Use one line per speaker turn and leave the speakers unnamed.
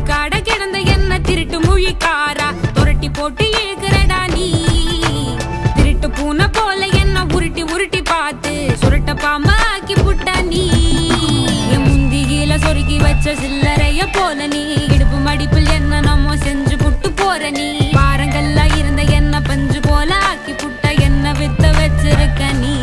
காட கிடந்த என்ன திருட்டு மொழிக்காரா துரட்டி போட்டு இழுக்கிறடா நீ திருட்டு பூனை போல என்ன உருட்டி உருட்டி பார்த்து சுருட்ட பாம்பா ஆக்கி புட்டா நீ என் முந்தியில சொருக்கி வச்ச சில்லறைய போல நீ இடுப்பு மடிப்பில் என்ன நம்ம செஞ்சு புட்டு போற நீ பாரங்கள்ல இருந்த என்ன பஞ்சு போல ஆக்கி புட்ட என்ன வித்த வச்சிருக்க நீ